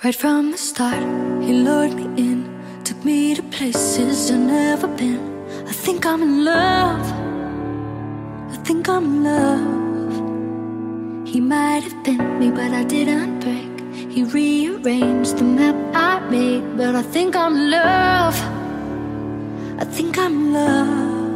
Right from the start, he lured me in, took me to places I've never been. I think I'm in love, I think I'm in love. He might have bent me, but I didn't break. He rearranged the map I made, but I think I'm in love, I think I'm in love.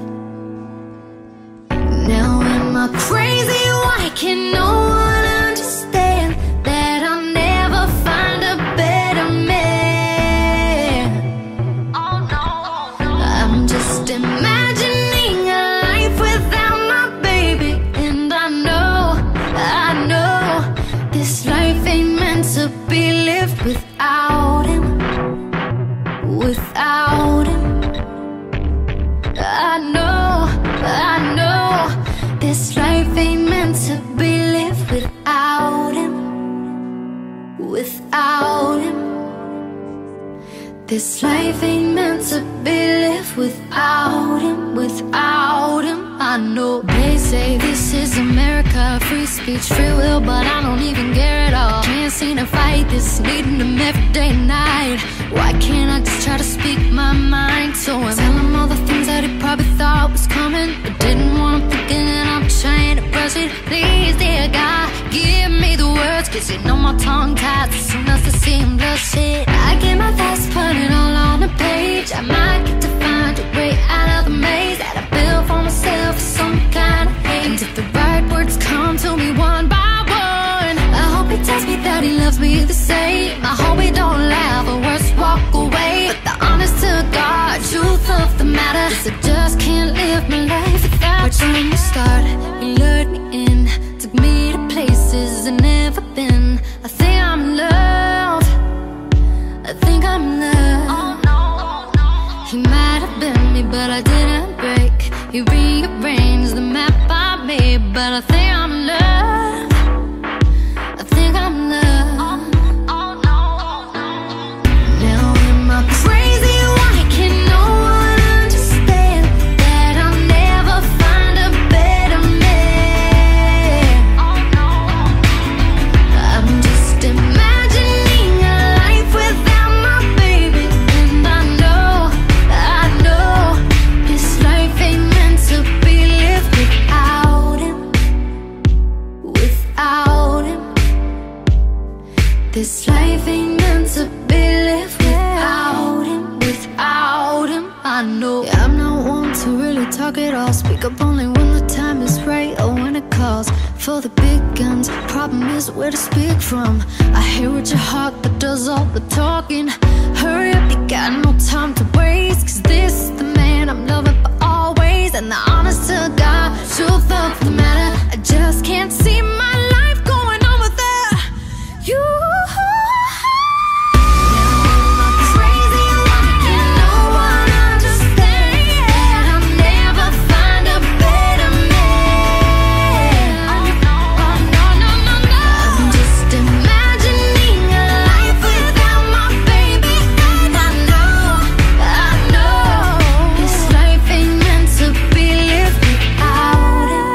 Now am I crazy? Why can no one understand that I'll never find a better man? Oh no, I'm just imagining a life without my baby. And I know this life ain't meant to be lived without him, without him. I know this life ain't meant to be lived without him, without him. This life ain't meant to be lived without him, without him. I know they say this is America, free speech, free will, but I don't even care at all. Can't seem to fight this, needing him every day and night. Why can't I just try to speak my mind to him? Tell him all the things that he probably thought was coming, but didn't want him thinking that I'm trying to brush it. Please, dear God, give me the words, cause you know my tongue ties as soon as I see him blush it. I get my thoughts putting all on the page. I might get to find a way out of the maze that I built for myself for some kind of hate. And if the right words come to me one by one, I hope he tells me that he loves me the same. I hope he don't laugh or worse walk away. But the honest to God truth of the matter is I just can't live my life without you. Right from the start, he lured me in, took me to places I've never been. I think I'm in love, I think I'm in love. He might have bent me, but I didn't break. He rearranged the map I made, but I think I'm in love, I think I'm in love. Now am I crazy? Why can no one understand that I'll never find a better man? I'm just imagining a life without my baby. And I know this life ain't meant to be lived without him, without him. This life ain't meant to be lived without him, without him. I know I'm not one to really talk it all, speak up only when the time is right or when it calls for the big guns. Problem is where to speak from. I hear what your heart that does all the talking. Hurry up, you got no time to waste, cause this is the man I'm loving for always. And the honest to God truth of the matter, I just can't see my life going on without you.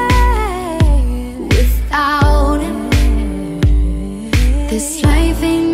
This life ain't